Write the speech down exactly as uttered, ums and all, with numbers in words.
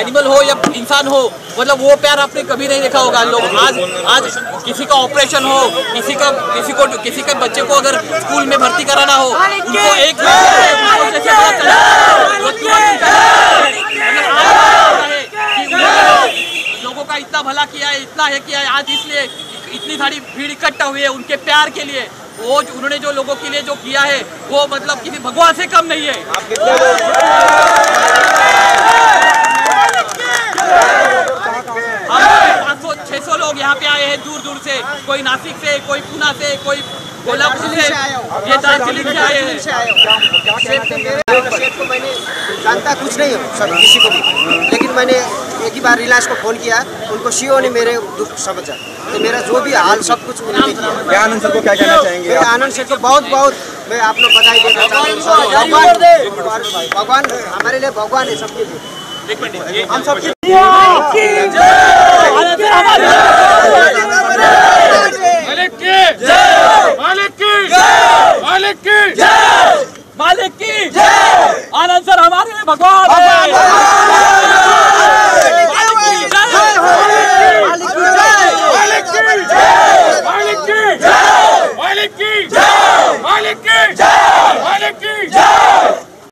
Animal हो या इंसान हो, मतलब वो प्यार आपने कभी नहीं देखा होगा। लोग आज आज किसी का ऑपरेशन हो, किसी का किसी को किसी के बच्चे को अगर स्कूल में भर्ती कराना हो, उनको एक लोगों का इतना भला किया है, इतना है किया है, आज इसलिए इतनी सारी भीड़ इकट्ठा हुई है उनके प्यार के लिए। वो उन्होंने जो लोगों के लिए जो किया है वो मतलब किसी भगवान से कम नहीं है। पाँच सौ छह सौ लोग यहाँ पे आए हैं दूर दूर से, कोई नासिक से, कोई पूना से, कोई कोल्हापुर से, ये दार्जिलिंग से आए हैं। शेठ को मैंने जानता कुछ नहीं हो सब किसी को भी, लेकिन मैंने एक ही बार रिलायंस को फोन किया, उनको सीओ ने मेरे दुख समझा, तो मेरा जो भी हाल सब कुछ उन्होंने किया। आनंद सर को क्या कहना चाहेंगे? आनंद सर को बहुत बहुत मैं आप लोग बधाई देना चाहता हूँ। भगवान हमारे लिए भगवान है सबके लिए। हम सबकी मालिक की आनंद सर हमारे भगवान।